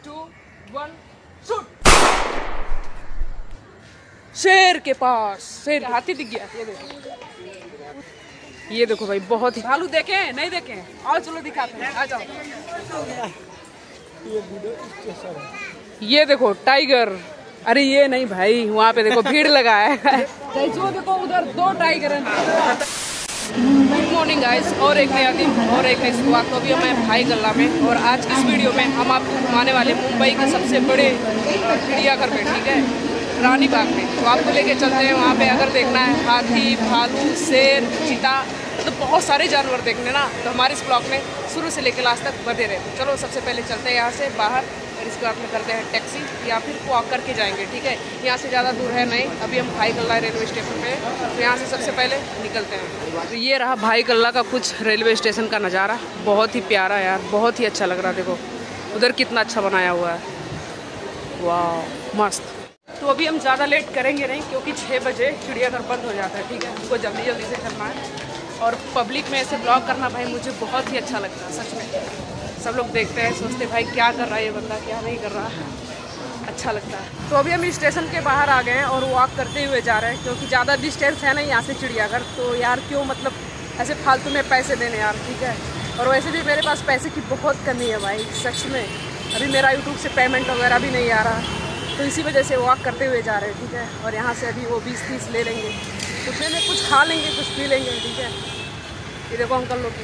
2 1 shoot. शेर के पास शेर, हाथी दिख गया। ये देखो भाई, बहुत ही भालू देखे नहीं देखे, आओ चलो दिखाते हैं, आ जाओ। ये देखो टाइगर, अरे ये नहीं भाई, वहाँ पे देखो भीड़ लगा है। जो देखो उधर 2 टाइगर हैं। गुड मॉर्निंग गाइस, और एक नया दिन और एक नई शुरुआत। तो अभी मैं भाई गल्ला में, और आज इस वीडियो में हम आपको घुमाने वाले मुंबई के सबसे बड़े चिड़ियाघर में, ठीक है, रानी बाग में। तो आपको लेके चलते हैं वहाँ पे। अगर देखना है हाथी, भालू, शेर, चीता, तो बहुत सारे जानवर देखने ना, तो हमारे इस ब्लॉग में शुरू से लेकर लास्ट तक बने रहे। चलो सबसे पहले चलते हैं यहाँ से बाहर, और इसके बाद में करते हैं टैक्सी या फिर वॉक करके जाएंगे, ठीक है। यहाँ से ज़्यादा दूर है नहीं। अभी हम भाई गल्ला रेलवे स्टेशन पे, तो यहाँ से सबसे पहले निकलते हैं। तो ये रहा भाई गल्ला का कुछ रेलवे स्टेशन का नज़ारा, बहुत ही प्यारा यार, बहुत ही अच्छा लग रहा है। देखो उधर कितना अच्छा बनाया हुआ है, वाह मस्त। तो अभी हम ज़्यादा लेट करेंगे नहीं, क्योंकि 6 बजे चिड़ियाघर बंद हो जाता है, ठीक है। हमको जल्दी जल्दी से करना है, और पब्लिक में ऐसे ब्लॉग करना भाई मुझे बहुत ही अच्छा लगता है सच में। सब लोग देखते हैं, सोचते भाई क्या कर रहा है ये बंदा, क्या नहीं कर रहा है, अच्छा लगता है। तो अभी हम स्टेशन के बाहर आ गए हैं और वॉक करते हुए जा रहे हैं, क्योंकि ज़्यादा डिस्टेंस है नहीं यहाँ से चिड़ियाघर। तो यार क्यों मतलब ऐसे फालतू में पैसे देने यार, ठीक है। और वैसे भी मेरे पास पैसे की बहुत कमी है भाई सच में। अभी मेरा यूट्यूब से पेमेंट वगैरह भी नहीं आ रहा, तो इसी वजह से वॉक करते हुए जा रहे हैं, ठीक है। और यहाँ से अभी वो 20-30 ले लेंगे, उतने में कुछ खा लेंगे, कुछ पी लेंगे, ठीक है। ये देखो अंकल लोग,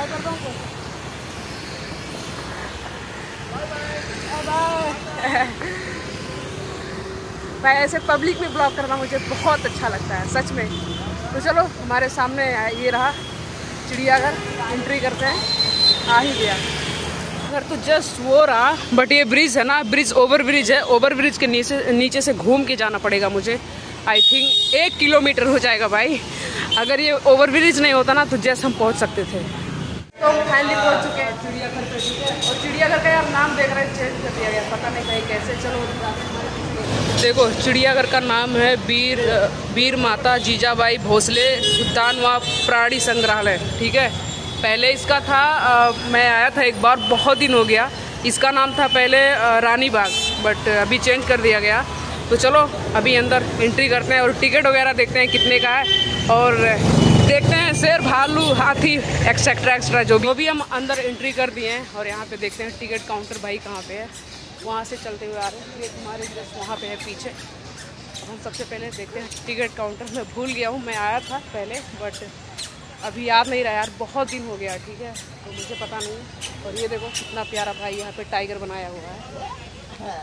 भाई ऐसे पब्लिक में ब्लॉग करना मुझे बहुत अच्छा लगता है सच में। तो चलो हमारे सामने ये रहा चिड़ियाघर, एंट्री करते हैं। आ ही गया घर तो जस्ट वो रहा, बट ये ब्रिज है ना, ब्रिज ओवर ब्रिज है। ओवर ब्रिज के नीचे से घूम के जाना पड़ेगा मुझे। आई थिंक 1 किलोमीटर हो जाएगा भाई। अगर ये ओवर ब्रिज नहीं होता ना तो जैसे हम पहुंच सकते थे। तो हम फाइनली पहुंच चुके हैं चिड़ियाघर पे, ठीक है। और चिड़ियाघर का यार नाम देख रहे हैं, चेंज कर दिया गया, पता नहीं भाई कैसे। चलो देखो चिड़ियाघर का नाम है वीर माता जीजाबाई भोसले उद्यान व प्राणी संग्रहालय, ठीक है। पहले इसका था मैं आया था एक बार, बहुत दिन हो गया। इसका नाम था पहले रानी बाग, बट अभी चेंज कर दिया गया। तो चलो अभी अंदर एंट्री करते हैं और टिकट वगैरह देखते हैं कितने का है, और देखते हैं शेर, भालू, हाथी, एक्सेट्रा एक्स्ट्रा जो भी हम अंदर एंट्री कर दिए हैं। और यहाँ पे देखते हैं टिकट काउंटर भाई कहाँ पे है, वहाँ से चलते हुए आ रहे हैं। ये हमारे जस्ट वहाँ पे है पीछे। अब हम सबसे पहले देखते हैं टिकट काउंटर। मैं भूल गया हूँ, मैं आया था पहले बट अभी याद नहीं रहा यार, बहुत दिन हो गया, ठीक है, तो मुझे पता नहीं। और ये देखो कितना प्यारा भाई यहाँ पे टाइगर बनाया हुआ है।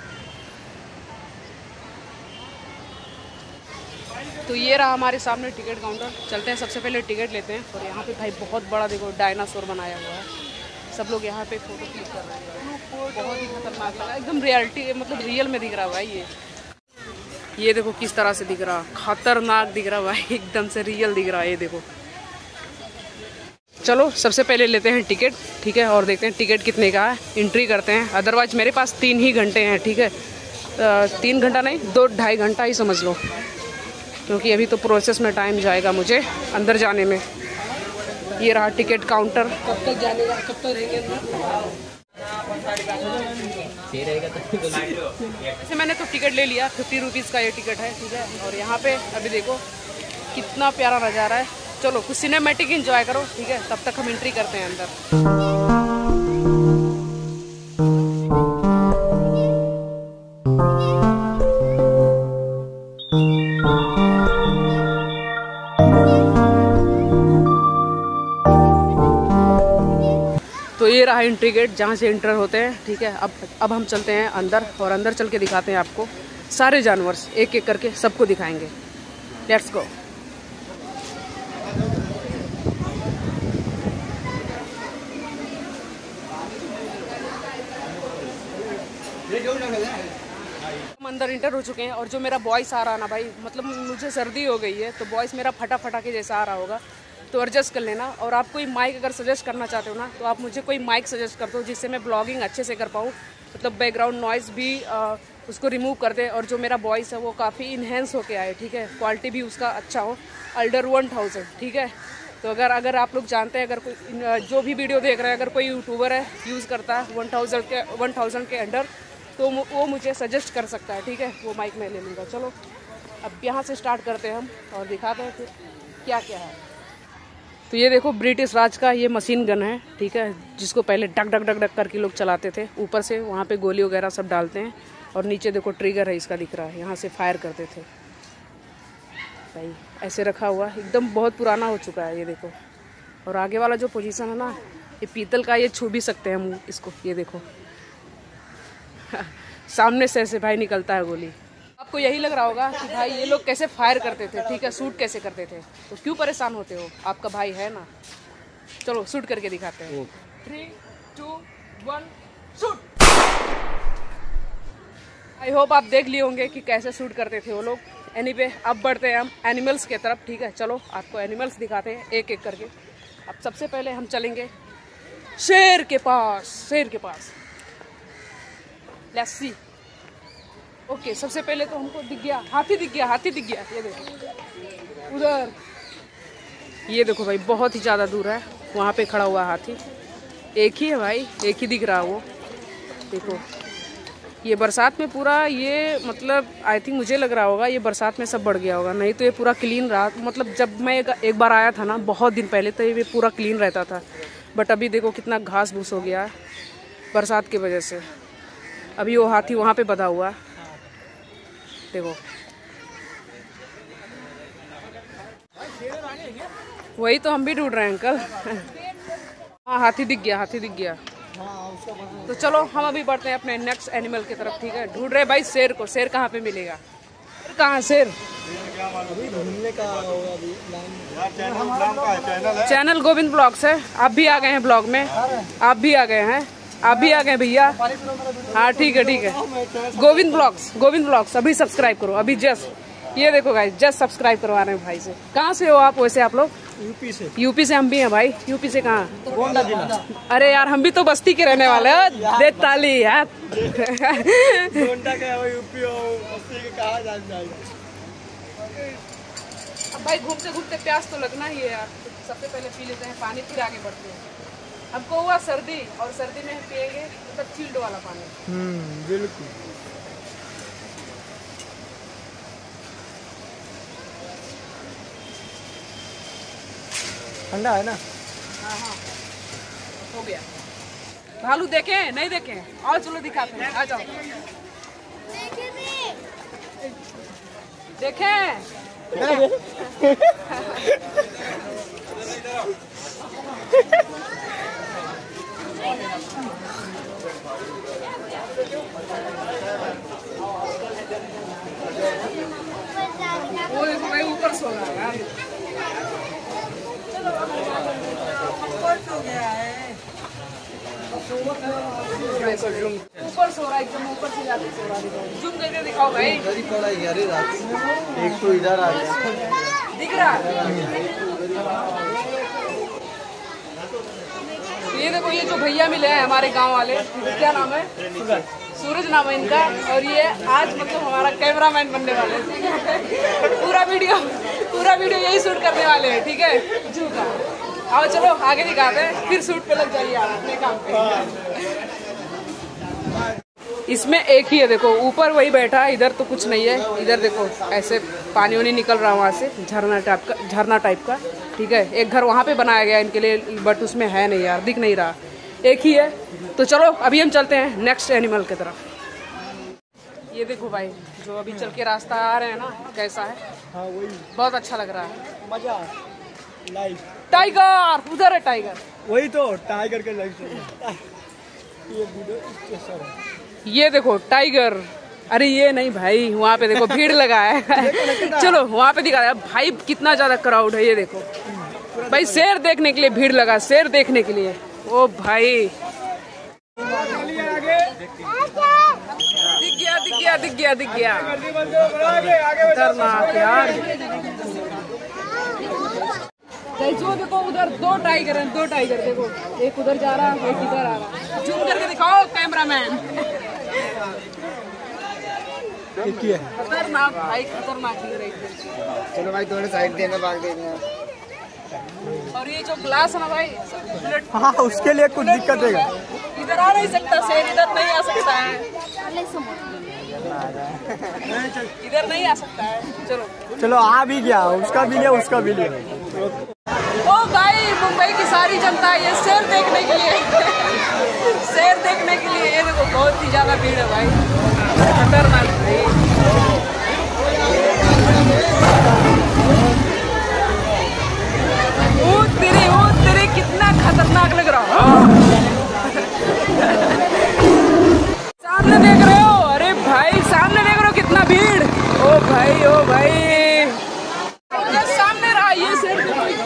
तो ये रहा हमारे सामने टिकट काउंटर। चलते हैं सबसे पहले टिकट लेते हैं। और यहाँ पे भाई बहुत बड़ा देखो डायनासोर बनाया हुआ है। सब लोग यहाँ पे फोटो क्लिक कर रहे हैं, बहुत ही खतरनाक लगा, एकदम रियलिटी मतलब रियल में दिख रहा है भाई। ये देखो किस तरह से दिख रहा, खतरनाक दिख रहा भाई, एकदम से रियल दिख रहा है। ये देखो चलो सबसे पहले लेते हैं टिकट, ठीक है, और देखते हैं टिकट कितने का है, एंट्री करते हैं। अदरवाइज मेरे पास 3 ही घंटे हैं, ठीक है। 3 घंटा नहीं, 2-2.5 घंटा ही समझ लो, क्योंकि अभी तो प्रोसेस में टाइम जाएगा मुझे अंदर जाने में। ये रहा टिकट काउंटर। कब तक जाने का, कब तक रहेंगे वैसे मैंने तो टिकट ले लिया, 50 रुपीज़ का ये टिकट है, ठीक है। और यहाँ पे अभी देखो कितना प्यारा नज़ारा है। चलो कुछ सिनेमैटिक एंजॉय करो, ठीक है, तब तक हम एंट्री करते हैं अंदर। तो ये रहा एंट्री गेट जहाँ से एंटर होते हैं, ठीक है। अब हम चलते हैं अंदर, और अंदर चल के दिखाते हैं आपको सारे जानवर, एक एक करके सबको दिखाएंगे। Let's go. हम अंदर इंटर हो चुके हैं, और जो मेरा वॉइस आ रहा ना भाई, मतलब मुझे सर्दी हो गई है तो वॉइस मेरा फटा के जैसा आ रहा होगा, तो एडजस्ट कर लेना। और आप कोई माइक अगर सजेस्ट करना चाहते हो ना, तो आप मुझे कोई माइक सजेस्ट कर दो जिससे मैं ब्लॉगिंग अच्छे से कर पाऊँ, मतलब बैकग्राउंड नॉइज़ भी उसको रिमूव कर दे, और जो मेरा वॉइस है वो काफ़ी इन्हेंस होके आए, ठीक है, क्वालिटी भी उसका अच्छा हो। अल्डर 1000, ठीक है। तो अगर आप लोग जानते हैं, अगर कोई जो भी वीडियो देख रहे हैं, अगर कोई यूट्यूबर है यूज़ करता है 1000 के अंडर, तो वो मुझे सजेस्ट कर सकता है, ठीक है। वो माइक मैं ले लूँगा। चलो अब यहाँ से स्टार्ट करते हैं हम और दिखाते हैं फिर क्या क्या है। तो ये देखो ब्रिटिश राज का ये मशीन गन है, ठीक है, जिसको पहले डक डक डक डक करके लोग चलाते थे। ऊपर से वहाँ पे गोली वगैरह सब डालते हैं और नीचे देखो ट्रिगर है इसका दिख रहा है, यहाँ से फायर करते थे भाई। ऐसे रखा हुआ एकदम बहुत पुराना हो चुका है ये देखो। और आगे वाला जो पोजीशन है ना, ये पीतल का, ये छू भी सकते हैं हम इसको, ये देखो सामने से ऐसे भाई निकलता है गोली। आपको यही लग रहा होगा कि भाई ये लोग कैसे फायर करते थे, ठीक है, शूट कैसे करते थे, तो क्यों परेशान होते हो, आपका भाई है ना। चलो शूट करके दिखाते हैं। 3, 2, 1 शूट। आई होप आप देख लिए होंगे कि कैसे शूट करते थे वो लोग। एनीवे अब बढ़ते हैं हम एनिमल्स के तरफ, ठीक है। चलो आपको एनिमल्स दिखाते हैं एक एक करके। अब सबसे पहले हम चलेंगे शेर के पास। शेर के पास लेट्स सी। ओके, सबसे पहले तो हमको दिख गया हाथी, दिख गया हाथी, दिख गया। ये देखो उधर, ये देखो भाई बहुत ही ज़्यादा दूर है, वहाँ पे खड़ा हुआ हाथी। एक ही है भाई, एक ही दिख रहा है वो। देखो ये बरसात में पूरा, ये मतलब आई थिंक मुझे लग रहा होगा ये बरसात में सब बढ़ गया होगा, नहीं तो ये पूरा क्लीन रहा। मतलब जब मैं एक बार आया था ना बहुत दिन पहले, तो ये पूरा क्लीन रहता था। बट अभी देखो कितना घास भूस हो गया बरसात की वजह से। अभी वो हाथी वहाँ पे बंधा हुआ, देखो वही तो हम भी ढूंढ रहे हैं अंकल। हाँ हाथी दिख गया, हाथी दिख गया। तो चलो हम अभी बढ़ते हैं अपने नेक्स्ट एनिमल की तरफ, ठीक है। ढूंढ रहे भाई शेर को। शेर कहाँ पे मिलेगा, कहाँ शेर? चैनल गोविंद ब्लॉग्स है। आप भी आ गए हैं ब्लॉग में, आप भी आ गए हैं, आप भी आ गए भैया। हाँ ठीक है, ठीक है। गोविंद ब्लॉग्स अभी सब्सक्राइब करो, अभी जस्ट ये देखो गाइस, जस्ट सब्सक्राब करवा रहे हैं भाई से। कहाँ से हो आप वैसे? आप लोग यूपी से हम भी हैं भाई। यूपी से कहाँ? गोंडा जिला। अरे यार हम भी तो बस्ती के रहने वाले हैं। दे ताली यार। गोंडा का यूपी हो, बस्ती के कहाँ जान जाएगा। अब भाई घूमते घूमते प्यास तो लगना ही है यार, तो सबसे पहले पी लेते हैं पानी, फिर आगे बढ़ते हैं। हमको हुआ सर्दी, और सर्दी में पिएंगे मतलब चिल्ड वाला पानी। बिल्कुल। ठंडा है ना? हाँ हाँ हो गया। भालू देखे नहीं देखे? और चलो दिखाते हैं, आ जाओ। देखे वो देखो भाई ऊपर सो रहा है यार। ऊपर सो रहा है, एकदम ऊपर से जाके सो रहा है। जूम करके दिखाओ भाई। एक तो इधर आ गया, दिख रहा है। ये देखो ये जो भैया मिले हैं हमारे गांव वाले, क्या नाम है? सूरज नाम है इनका। और ये आज मतलब हमारा कैमरामैन बनने वाले हैं, ठीक है। पूरा वीडियो यही शूट करने वाले हैं, ठीक है। जू का आओ चलो आगे दिखाते हैं, फिर शूट पे लग जाइए आप अपने काम पे। इसमें एक ही है, देखो ऊपर वही बैठा है, इधर तो कुछ नहीं है। इधर देखो ऐसे पानी वानी निकल रहा है वहाँ से, झरना टाइप का, ठीक है। एक घर वहाँ पे बनाया गया इनके लिए, बट उसमें है नहीं यार, दिख नहीं रहा, एक ही है। तो चलो अभी हम चलते हैं नेक्स्ट एनिमल की तरफ। ये देखो भाई जो अभी चल के रास्ता आ रहे हैं ना, कैसा है? हाँ वही बहुत अच्छा लग रहा है, मजा लाइफ। टाइगर उधर है, टाइगर वही तो टाइगर के लाइफ। ये वीडियो ये देखो टाइगर। अरे ये नहीं भाई, वहाँ पे देखो भीड़ लगा है। चलो वहाँ पे दिखा है भाई, कितना ज्यादा क्राउड है। ये देखो भाई शेर देखने के लिए भीड़ लगा, शेर देखने के लिए। ओ भाई दिख गया। खतरनाक यार। जो देखो उधर दो टाइगर हैं, देखो एक उधर जा रहा है, एक इधर आ रहा है। जूम करके दिखाओ कैमरामैन। खतरनाक भाई, खतरनाक लग रही है। चलो भाई थोड़े साइड देना, भाग देंगे। और ये जो ग्लास है ना भाई, हाँ उसके लिए कुछ दिक्कत है। इधर आ नहीं सकता शेर, इधर नहीं आ सकता है, इधर नहीं आ सकता है। चलो चलो आ भी गया, उसका भी लिया, उसका भी लिया। ओ भाई, मुंबई की सारी जनता ये शेर देखने के लिए शेर देखने के लिए, ये देखो बहुत ही ज्यादा भीड़ है भाई, खतरनाक भाई। ओ तेरे कितना खतरनाक लग रहा है। सामने देख रहे हो? अरे भाई सामने देख रहे हो कितना भीड़। ओ भाई सामने रहा ये शेर।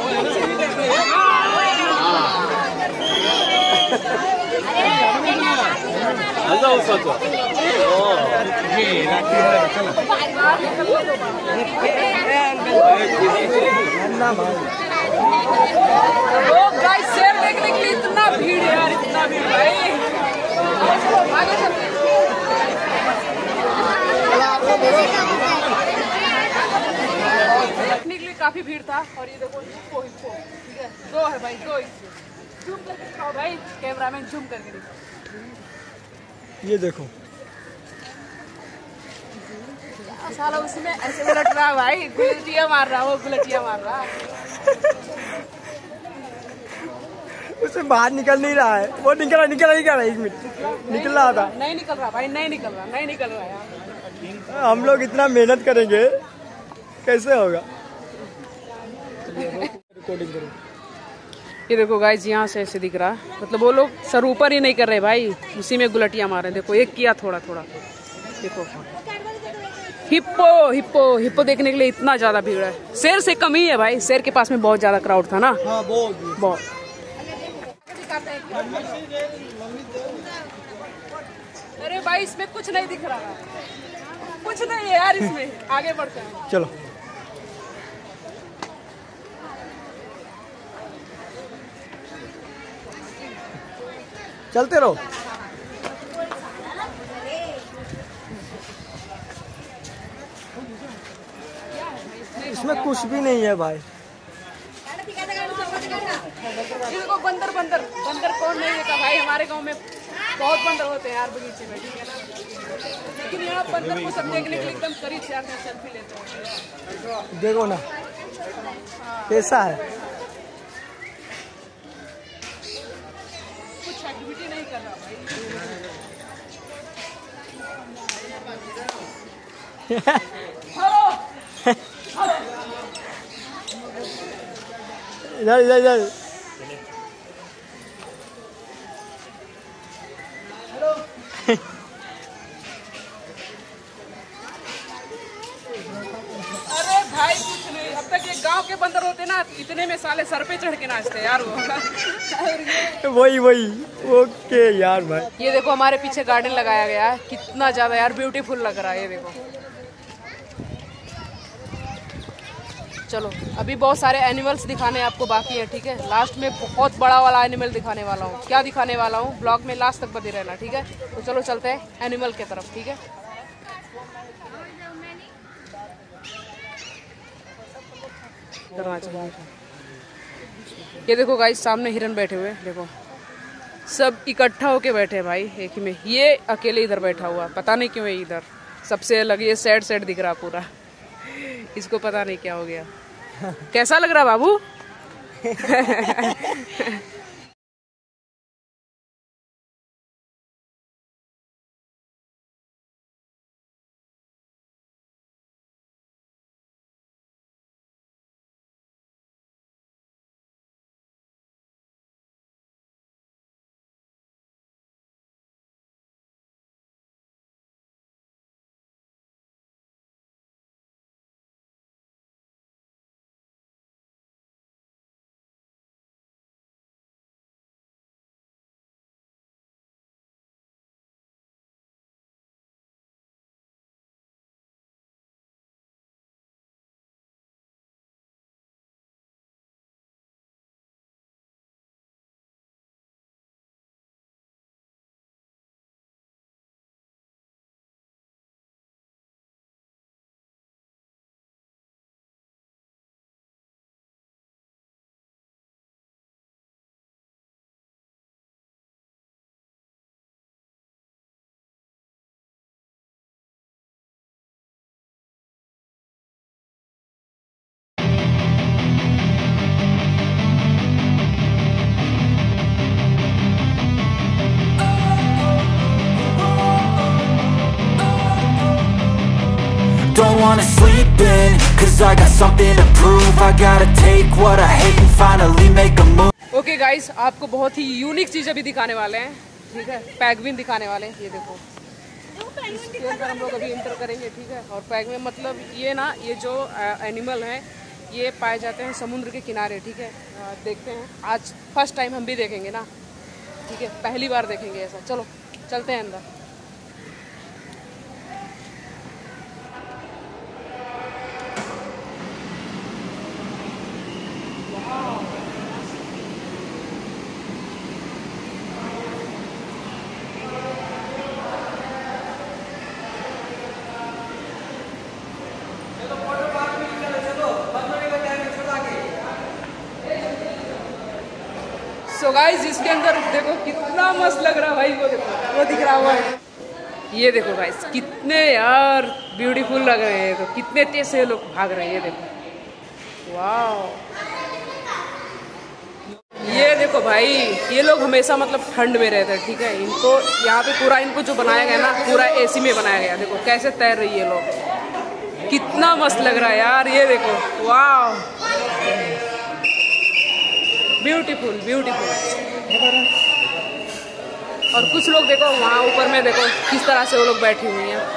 गाइस शेर देखने के लिए इतना भीड़ है यार, इतना भीड़ भाई। आगे चलते हैं। देखने के लिए काफी भीड़ था। और ये देखो हिप्पो, ठीक है, दो है भाई, दो जूम करके दिखाओ भाई, कैमरामैन जूम करके दिखाओ। ये देखो साला उसमें ऐसे उलट रहा भाई, गुलटिया मार रहा, वो गुलटिया मार रहा। उसे बाहर निकल नहीं रहा है, वो निकल रहा 1 मिनट निकल रहा था। नहीं निकल रहा भाई, नहीं निकल रहा यार। हम लोग इतना मेहनत करेंगे, कैसे होगा। रिकॉर्डिंग करो। ये देखो गाइस, यहाँ से ऐसे दिख रहा, मतलब वो लोग सर ऊपर ही नहीं कर रहे भाई, उसी में गुलटियां मार रहे। देखो एक किया थोड़ा, देखो हिप्पो देखने के लिए इतना ज्यादा भीड़ है। शेर से कम ही है भाई, शेर के पास में बहुत ज्यादा क्राउड था ना। हाँ, बहुत। अरे भाई इसमें कुछ नहीं दिख रहा, कुछ नहीं है यार इसमें। आगे बढ़ते हैं, चलो। चलते रहो। इसमें कुछ भी नहीं है भाई। देखो बंदर कौन नहीं देखा भाई, हमारे गांव में बहुत बंदर होते हैं यार बगीचे में, ठीक है ना। लेकिन यहाँ बंदर को सब देखने के लिए एकदम करीब से आकर सेल्फी लेते हैं। देखो ना कैसा है। कुछ एक्टिविटी नहीं कर रहा भाई। इधर अरे भाई कुछ नहीं, अब तक ये गांव के बंदर होते ना, इतने में साले सर पे चढ़ के नाचते यार वो। वही ओके यार भाई। ये देखो हमारे पीछे गार्डन लगाया गया है, कितना ज्यादा यार ब्यूटीफुल लग रहा है। ये देखो, चलो अभी बहुत सारे एनिमल्स दिखाने आपको बाकी है, ठीक है। लास्ट में बहुत बड़ा वाला एनिमल दिखाने वाला हूँ। क्या दिखाने वाला हूँ, ब्लॉग में लास्ट तक बने रहना, ठीक है। तो चलो चलते हैं एनिमल के तरफ, ठीक है। ये देखो गाइस, सामने हिरन बैठे हुए, देखो सब इकट्ठा होके बैठे हैं भाई एक ही में। ये अकेले इधर बैठा हुआ, पता नहीं क्यों है इधर सबसे अलग। ये सैड दिख रहा पूरा, इसको पता नहीं क्या हो गया। कैसा लग रहा बाबू? wanna sleep in, cause I got something to prove. I gotta take what I hate and finally make a move. Okay guys, आपको बहुत ही यूनिक चीज़ अभी दिखाने वाले हैं, ठीक है। पैगविन दिखाने वाले हैं, ये देखो। इसके अंदर हम लोग अभी इंटर करेंगे, ठीक है। और पैगविन मतलब ये ना, ये जो एनिमल हैं ये पाए जाते हैं समुद्र के किनारे, ठीक है। देखते हैं, आज फर्स्ट टाइम हम भी देखेंगे ना, ठीक है। पहली बार देखेंगे ऐसा। चलो चलते हैं अंदर। सो गाइस, इसके अंदर देखो कितना मस्त लग रहा है भाई। वो देखो, वो दिख रहा हुआ है। ये देखो गाइस, कितने यार ब्यूटीफुल लग रहे हैं। तो कितने तेज से लोग भाग रहे हैं, ये देखो। वाह, ये देखो भाई, ये लोग हमेशा मतलब ठंड में रहते हैं, ठीक है। इनको यहाँ पे पूरा, इनको जो बनाया गया ना, पूरा एसी में बनाया गया। देखो कैसे तैर रही है ये लोग, कितना मस्त लग रहा है यार। ये देखो, वाह, ब्यूटीफुल ब्यूटीफुल। और कुछ लोग देखो वहाँ ऊपर में, देखो किस तरह से वो लोग बैठी हुई हैं।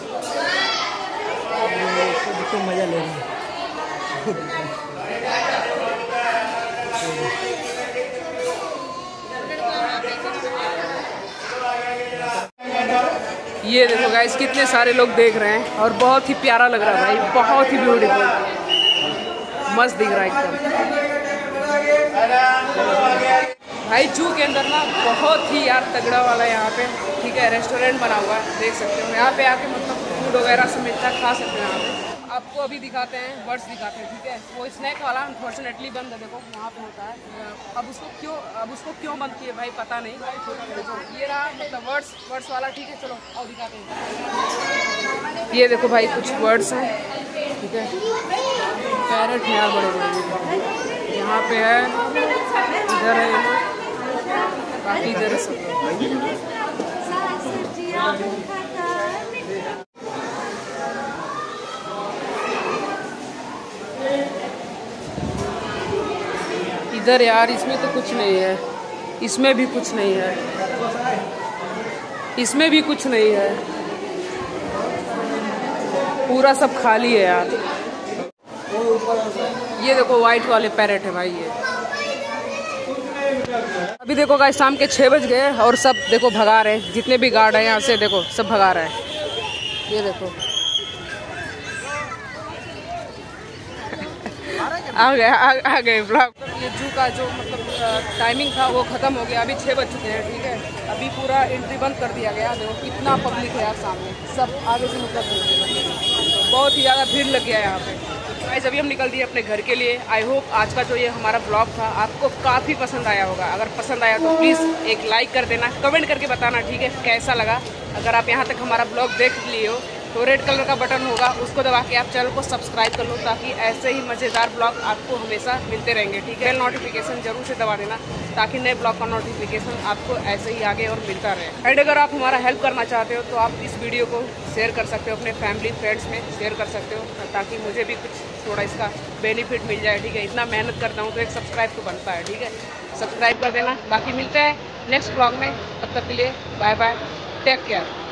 देखो मजा ले रही है। ये देखो गाइस, कितने सारे लोग देख रहे हैं और बहुत ही प्यारा लग रहा है भाई, बहुत ही ब्यूटीफुल, मस्त दिख रहा है एकदम भाई। जू के अंदर ना बहुत ही यार तगड़ा वाला है यहाँ पे, ठीक है। रेस्टोरेंट बना हुआ है, देख सकते हो। यहाँ पे आके मतलब फूड वगैरह सब मिलता है, खा सकते हैं यहाँ पे। आपको अभी दिखाते हैं, बर्ड्स दिखाते हैं, ठीक है। वो स्नैक वाला अनफॉर्चुनेटली बंद है, देखो वहाँ पे होता है। अब उसको क्यों बंद किए भाई पता नहीं। देखो ये रहा मतलब बर्ड्स वाला, ठीक है। चलो और दिखाते हैं। ये देखो भाई, कुछ बर्ड्स हैं, ठीक है। पैरट है यार, बड़े बड़े यहाँ पे है, इधर है, काफी इधर है सब। इधर यार, इसमें तो कुछ नहीं है, इसमें भी कुछ नहीं है, इसमें भी कुछ नहीं है, पूरा सब खाली है यार। ये देखो वाइट वाले पैरेट है भाई ये। अभी देखो गाइस, शाम के 6 बज गए और सब देखो भगा रहे हैं, जितने भी गार्ड हैं यहाँ से, देखो सब भगा रहे हैं। ये देखो आ गए ब्लॉग। ये जू का जो मतलब टाइमिंग था वो ख़त्म हो गया, अभी 6 बज चुके हैं, ठीक है। अभी पूरा एंट्री बंद कर दिया गया। देखो कितना पब्लिक है यार सामने, सब आगे से मतलब बहुत ही ज़्यादा भीड़ लग गया है यहाँ पे। गाइस, अभी हम निकल दिए अपने घर के लिए। आई होप आज का जो ये हमारा ब्लॉग था आपको काफ़ी पसंद आया होगा। अगर पसंद आया तो प्लीज़ एक लाइक कर देना, कमेंट करके बताना, ठीक है, कैसा लगा। अगर आप यहाँ तक हमारा ब्लॉग देख लिए हो तो रेड कलर का बटन होगा, उसको दबा के आप चैनल को सब्सक्राइब कर लो, ताकि ऐसे ही मज़ेदार ब्लॉग आपको हमेशा मिलते रहेंगे, ठीक है। नोटिफिकेशन जरूर से दबा देना, ताकि नए ब्लॉग का नोटिफिकेशन आपको ऐसे ही आगे और मिलता रहे। एंड अगर आप हमारा हेल्प करना चाहते हो तो आप इस वीडियो को शेयर कर सकते हो, अपने फैमिली फ्रेंड्स में शेयर कर सकते हो, ताकि मुझे भी कुछ थोड़ा इसका बेनिफिट मिल जाए, ठीक है। इतना मेहनत करता हूँ तो एक सब्सक्राइब तो बनता है, ठीक है। सब्सक्राइब कर देना। बाकी मिलते हैं नेक्स्ट ब्लॉग में, तब तक के लिए बाय बाय, टेक केयर।